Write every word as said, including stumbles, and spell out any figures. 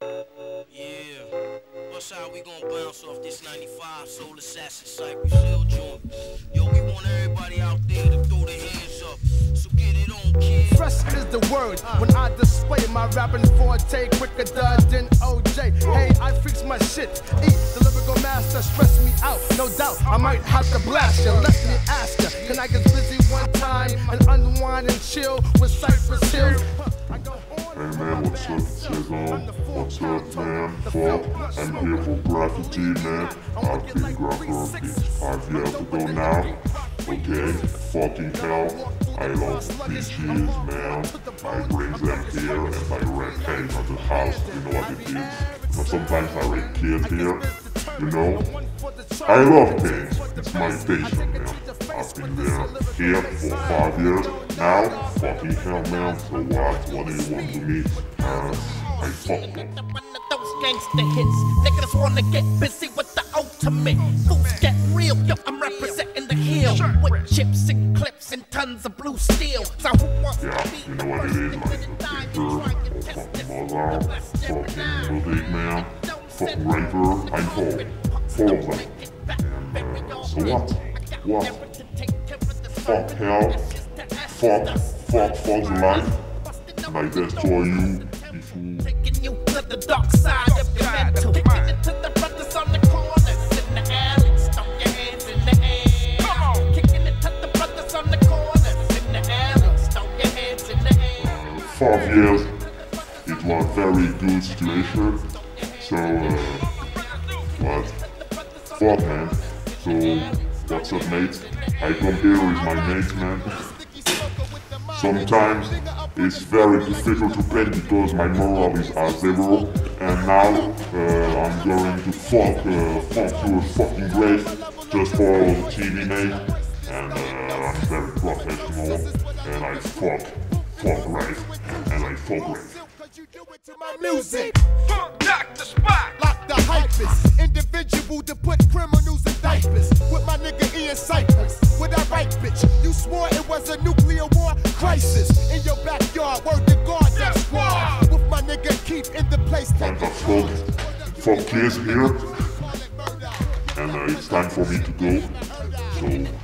Yeah. What's how we gonna bounce off this ninety-five Soul Assassin Cypress Hill joint? Yo, we want everybody out there to throw their hands up. So get it on, kid. Fresh is the word when I display my rapping forte quicker than O J. Hey, I freaks my shit. Eat the lyrical master, stress me out. No doubt, I might have to blast you. Let me ask you, can I get busy one time and unwind and chill with Cypress Hill? Hey man, what's up, Cezanne? What's up, man? Fuck, I'm here for Graffiti, man. I've been Graffiti five years ago now. Okay, fucking hell, I love beaches, man. I bring them here and I rent hay at the house, you know what it is. But sometimes I rent kids here, you know. I love things, it's my station, man. I've been there here for five years now. Fucking hell, man. So what? What do you want to me? Uh, I fucked up. Those gangster hits, niggas wanna get busy with the ultimate. Fools get real, yo, I'm representing the hill with chips and clips and tons of blue steel. So who wants yeah, to be you know what it is, like the thinker, or fucking mother, fucking music man, fucking raper, I'm cold. Follow them. And uh, so what? What? Fuck hell. Fuck, fuck, fuck life. And I destroy you if you... Taking you to the dark side of your mental. Kicking it to the brothers on the corners in the alleys. Throw your hands in the air. Come on. Kicking it to the brothers on the corners in the alleys. Throw your hands in the air. Five years, it was a very good situation. So, uh, what? Fuck, man. So, what's up, mate? I come here with my mates, man. Sometimes it's very difficult to paint because my moral is at zero, and now uh, I'm going to fuck, uh, fuck to a fucking grave just for the T V, mate. And uh, I'm very professional, and I fuck, fuck grave, and I fuck grave. My music, Lock the spot. lock the hypest, individual to put criminals in diapers. With my nigga Ian Cypress, with that right bitch. You swore it was a nuclear war crisis in your backyard. Word to God, that squad. With my nigga Keith in the place. And the fuck, fuck kids here, and uh, it's time for me to go. So.